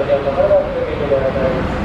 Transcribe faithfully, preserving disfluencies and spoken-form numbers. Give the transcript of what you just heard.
ご乗車からご続けください。